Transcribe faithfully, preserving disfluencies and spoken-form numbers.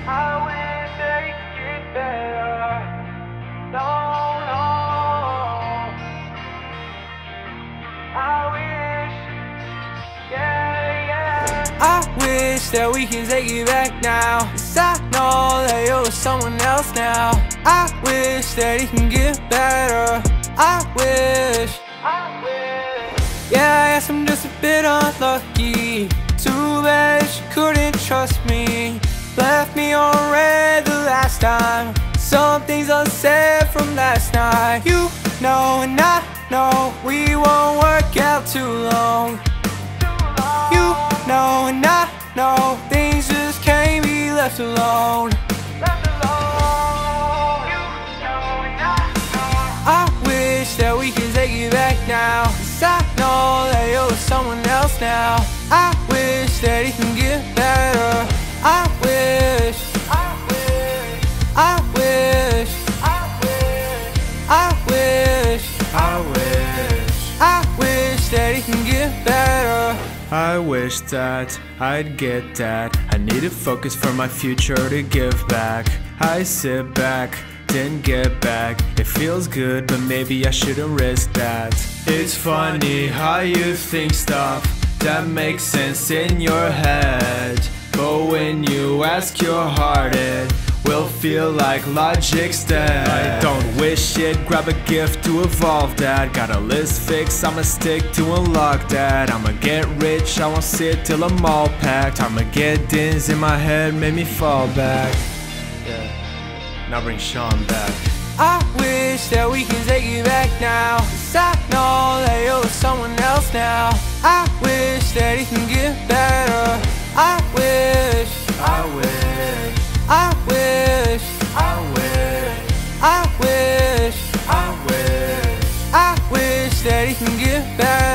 I wish that it could get better. No, no. I wish, yeah, yeah. I wish that we can take it back now, 'cause I know that you're with someone else now. I wish that it can get better. I wish, I wish. Yeah, I guess I'm just a bit unlucky. Too bad she couldn't trust me. Left me on red the last time. Some things unsaid from last night. You know and I know we won't work out too long. You know and I know things just can't be left alone. I wish that we can take it back now, 'cause I know that you're with someone else now. I wish that it can get better. I wish, I wish, I wish, I wish, I wish, I wish, I wish that it can get better. I wish that I'd get that. I need to focus for my future to give back. I sit back, didn't get back. It feels good, but maybe I shouldn't risk that. It's funny how you think stuff that makes sense in your head, but when you ask your heart, it will feel like logic's dead. I don't wish it, grab a gift to evolve that. Got a list fixed, I'ma stick to unlock that. I'ma get rich, I won't sit till I'm all packed. Armageddon's in my head, made me fall back. Yeah, now bring Sean back. I wish that we can take it back now, 'cause I know that you're with someone else now. I wish that it can get better. I wish, I wish, I wish, I wish, I wish, I wish, I wish that it can get better.